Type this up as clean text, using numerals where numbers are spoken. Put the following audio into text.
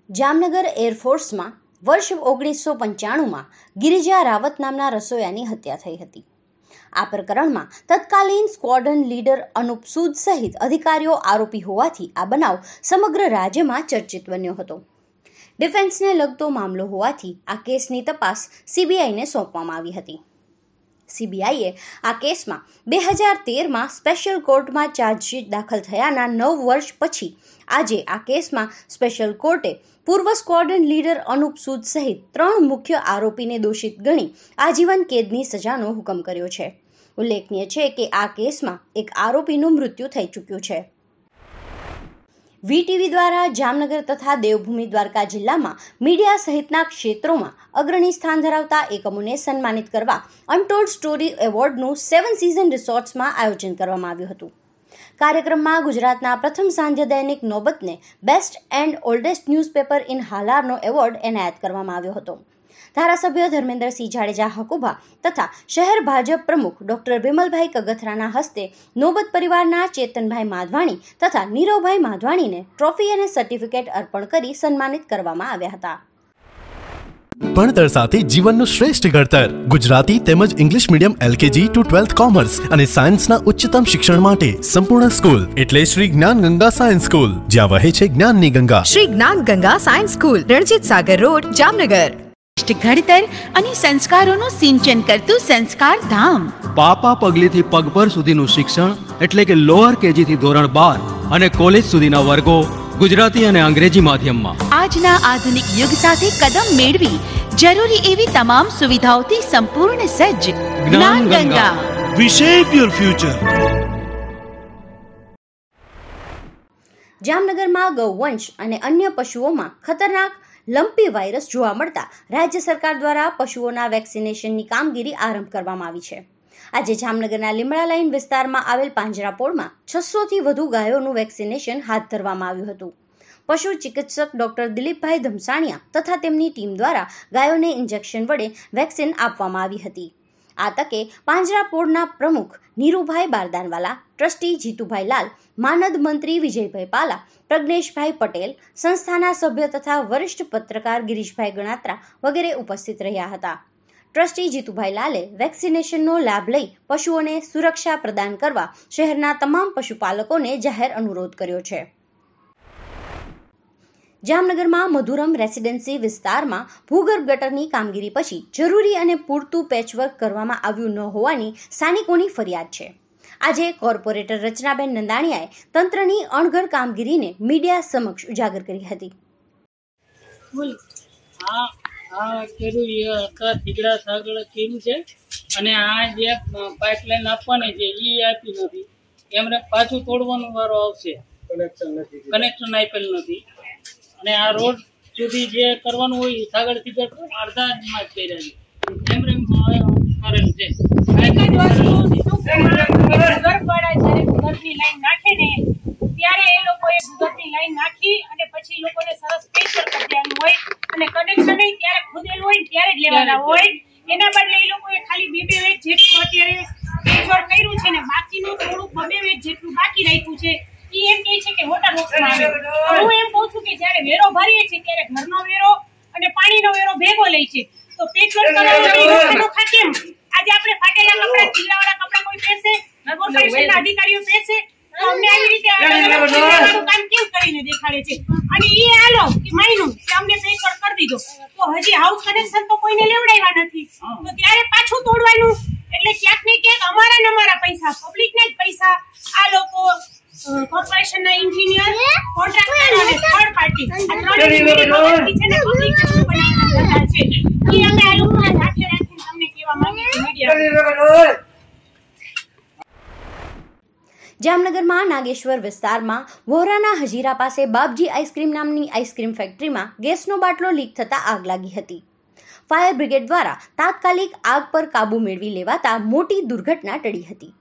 જામનગર એરફોર્સમાં વર્ષ 1995માં ગિરિજા રાવત નામના રસોઈયાની હત્યા થઈ હતી। આ પ્રકરણમાં તત્કાલીન સ્ક્વોડ્રન લીડર અનુપ સૂદ સહિત અધિકારીઓ આરોપી હોવાથી આ બનાવ સમગ્ર રાજ્યમાં ચર્ચિત બન્યો હતો। ડિફેન્સને લગતો મામલો હોવાથી આ કેસની તપાસ સીબીઆઈને સોંપવામાં આવી હતી। સીબીઆઈએ આ કેસમાં 2013માં સ્પેશિયલ કોર્ટમાં ચાર્જશીટ દાખલ થયાના 9 વર્ષ પછી આજે આ કેસમાં સ્પેશિયલ કોર્ટે પૂર્વ સ્ક્વોડ્રન લીડર અનુપ સૂદ સહિત 3 મુખ્ય આરોપીને દોષિત ગણી આજીવન કેદની સજાનો હુકમ કર્યો છે। ઉલ્લેખનીય છે કે આ કેસમાં એક આરોપીનું મૃત્યુ થઈ ચૂક્યું છે। વીટીવી દ્વારા જામનગર તથા દેવભૂમિ દ્વારકા જિલ્લામાં મીડિયા સહિતના ક્ષેત્રોમાં અગ્રણી સ્થાન ધરાવતા એકમોને સન્માનિત કરવા અનટોલ્ડ સ્ટોરી એવોર્ડનું 7 સીઝન રિસોર્ટ્સમાં આયોજન કરવામાં આવ્યું હતું। કાર્યક્રમમાં ગુજરાતના પ્રથમ સાંજ્ય દૈનિક નોબતને best and oldest newspaper in હાલારનો એવોર્ડ એનાયત કરવામાં આવ્યો હતો। ધારાસભ્ય ધર્મેન્દ્રસિંહ જાડેજા હકુભા તથા શહેર ભાજપ પ્રમુખ ડોક્ટર વિમલભાઈ કગથરાના હસ્તે નોબત પરિવારના ચેતનભાઈ માધવાણી તથા નીરવભાઈ માધવાણીને ટ્રોફી અને સર્ટિફિકેટ અર્પણ કરી સન્માનિત કરવામાં આવ્યા હતા। ભણતર સાથે જીવનનું શ્રેષ્ઠ ઘડતર ગુજરાતી તેમજ English medium LKG to 12th commerce અને સાયન્સના ઉચ્ચતમ શિક્ષણ માટે સંપૂર્ણ સ્કૂલ એટલે શ્રી જ્ઞાન ગંગા સાયન્સ સ્કૂલ, જ્યાં વહે છે જ્ઞાનની ગંગા। Shri Gyan Ganga science school, Ranjit Sagar road, Jamnagar. ઘડતર અને સંસ્કારોનું સિંચન કરતું સંસ્કાર ધામ। પાપા પગલીથી પગભર સુધીનું શિક્ષણ એટલે કે લોઅર KG થી ધોરણ 12 અને કોલેજ સુધીના વર્ગો ગુજરાતી અને અંગ્રેજી માધ્યમમાં। આજના આધુનિક યુગ સાથે કદમ મેળવી જરૂરી એવી તમામ સુવિધાઓથી સંપૂર્ણ સજ્જ જ્ઞાન Ganga, We shape your future. જામનગરમાં ગૌવંશ અને અન્ય પશુઓમાં ખતરનાક લંપી વાયરસ જોવા મળતા રાજ્ય સરકાર દ્વારા પશુઓના વેક્સિનેશનની કામગીરી આરંભ કરવામાં આવી છે। આજે જામનગરના લીમડા લાઈન વિસ્તારમાં આવેલ પાંજરાપોળમાં 600થી વધુ ગાયોનું વેક્સિનેશન હાથ ધરવામાં આવ્યું હતું। પશુ ચિકિત્સક ડોક્ટર દિલીપભાઈ ધમસાણિયા તથા તેમની ટીમ દ્વારા ગાયોને ઇન્જેક્શન વડે વેક્સિન આપવામાં આવી હતી। આ તકે પાંજરાપોળના પ્રમુખ નીરુભાઈ બારદાનવાલા, ટ્રસ્ટી જીતુભાઈ લાલ, માનદ મંત્રી વિજયભાઈ પાલા, પ્રજ્ઞેશભાઈ પટેલ, સંસ્થાના સભ્ય તથા વરિષ્ઠ પત્રકાર ગિરીશભાઈ ગણાત્રા વગેરે ઉપસ્થિત રહ્યા હતા। ટ્રસ્ટી જીતુભાઈ લાલે વેક્સિનેશનનો લાભ લઈ પશુઓને સુરક્ષા પ્રદાન કરવા શહેરના તમામ પશુપાલકોને જાહેર અનુરોધ કર્યો છે। જામનગરમાં મધુરમ રેસિડેન્સી વિસ્તારમાં ભૂગર્ભ ગટરની કામગીરી પછી જરૂરી અને પૂરતું પેચવર્ક કરવામાં આવ્યું ન હોવાની સ્થાનિકોની ફરિયાદ છે। આજે કોર્પોરેટર રચનાબેન નંદાણીયાએ તંત્રની અણઘડ કામગીરીને મીડિયા સમક્ષ ઉજાગર કરી હતી। તીગડા સાગર કર્યું છે અને આ જે પાઇપલાઇન આપવાની છે એ આપી નથી, એમને પાછું તોડવાનો વારો આવશે। કનેક્શન આપેલ નથી અને આ રોડ સુધી જે કરવાનું હોય સાગર તીગડ અડધામાં જ કર્યા છે, એમ કરેલ છે। ભૂગર્ભની લાઈન નાખે ને ત્યારે એ લોકોએ ભૂગર્ભની લાઈન નાખી અને પછી લોકોને સરસ પ્રેશર કરી દેવાનું હોય અને કનેક્શન ત્યારે ખોદેલું હોય ત્યારે જ લેવાના હોય। એના બદલે એ લોકોએ ખાલી 2 વેચ જેટલું અત્યારે પેચવર્ક કર્યું છે ને બાકીનું થોડુંક 2 વેચ જેટલું બાકી રાખ્યું છે। એ એમ કહે છે કે વોટર વર્ક્સમાં આવે। હું એમ કહું છું કે જ્યારે વેરો ભરીએ છીએ ત્યારે ઘરનો વેરો અને પાણીનો વેરો ભેગો લે છે, તો પેચવર્ક કરવાનો કેમ? આજે આપણે ફાટેલા કપડા, ઢીલાવાળા કપડા કોઈ પહેરશે, કોર્પોરેશનના અધિકારીઓ પહેરશે, તો અમને આવી રીતે કામ કેમ કરીને દેખાડે છે? અને એ આલો કે માયનું કે અમને પેચવર્ક કરી દીધો, તો હજી હાઉસ કનેક્શન તો કોઈને લેવડાવ્યા નથી, તો ત્યારે પાછું તોડવાનું। એટલે ક્યાંક ને ક્યાંક અમારા ને અમારા પૈસા, પબ્લિકના જ પૈસા આ લોકો કોર્પોરેશનના એન્જિનિયર, કોન્ટ્રાક્ટર અને થર્ડ પાર્ટી આ ત્રણેયની મદદથી છે ને પબ્લિકને શું બનાવવાના છે એ અમે આ લોકોને સાથે રાખીને તમને કહેવા માંગીએ છીએ મીડિયા। જામનગરમાં નાગેશ્વર વિસ્તારમાં વોહરાના હજીરા પાસે બાપજી આઈસ્ક્રીમ નામની આઈસ્ક્રીમ ફેક્ટરીમાં ગેસનો બાટલો લીક થતા આગ લાગી હતી। ફાયર બ્રિગેડ દ્વારા તાત્કાલિક આગ પર કાબુ મેળવી લેવાતા મોટી દુર્ઘટના ટળી હતી।